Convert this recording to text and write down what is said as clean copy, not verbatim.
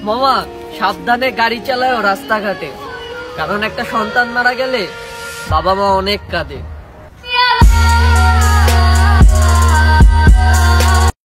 মামা সাবধানে গাড়ি চালাও রাস্তাঘাটে, কারণ একটা সন্তান মারা গেলে বাবা মা অনেক কাঁদে।